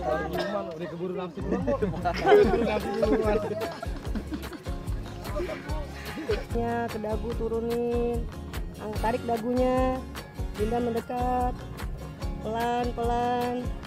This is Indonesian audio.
Udah keburu nafsu duluan, Bu. Keburu nafsu duluan. Ke dagu turunin, tarik dagunya, pindah mendekat, pelan-pelan.